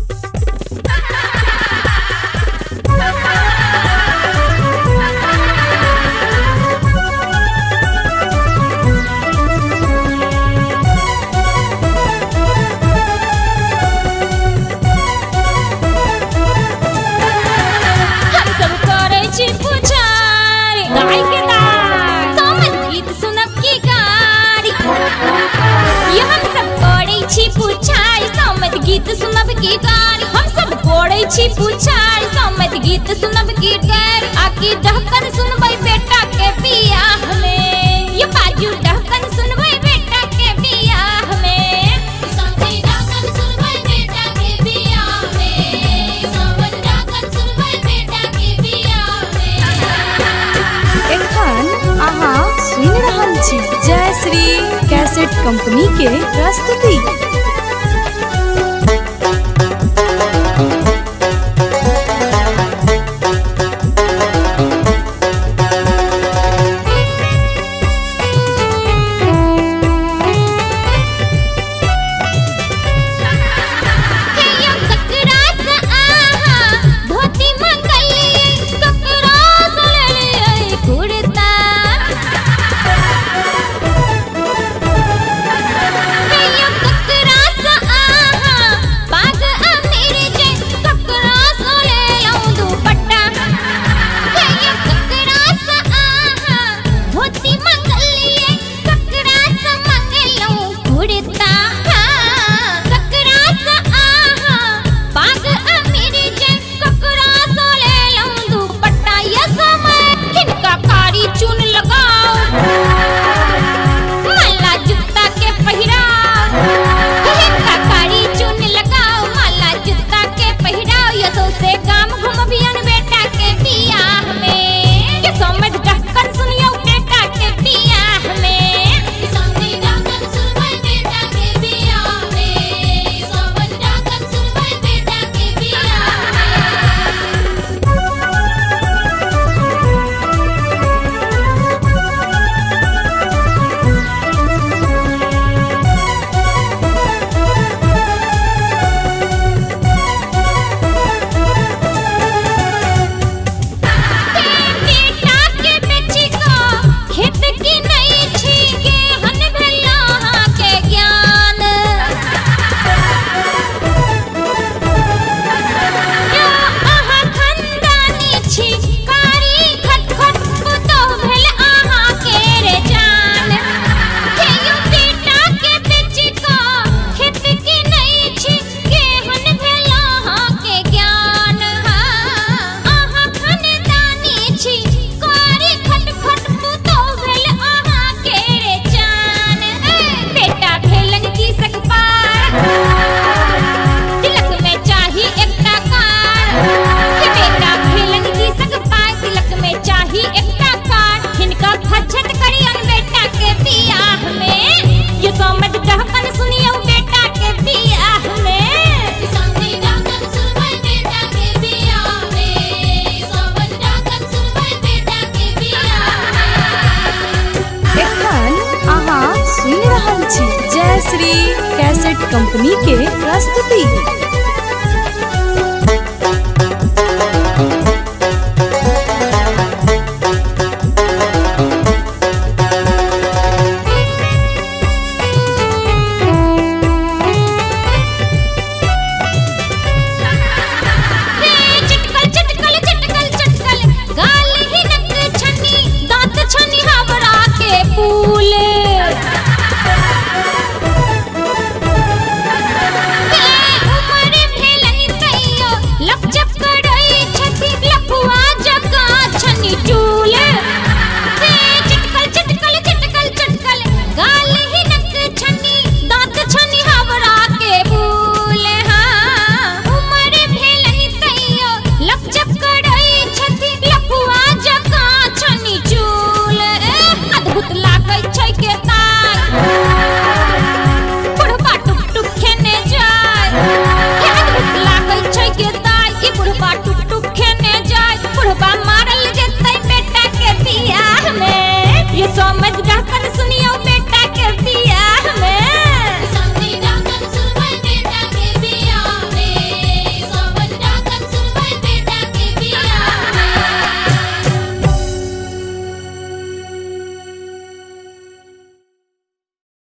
गीत सुनब की गारी हम सब गोड़े छी पुछारी समझ गीत सुनब की गारी आकी ढक्कन सुनबै बेटा के बियाह में ये बाजू ढक्कन सुनबै बेटा के बियाह में समझ ढक्कन सुनबै बेटा के बियाह में समझ ढक्कन सुनबै बेटा के बियाह में। एखन अहाँ सुनि रहल छी जय श्री कैसेट कंपनी के प्रस्तुति। जय श्री कैसेट कंपनी के प्रस्तुति।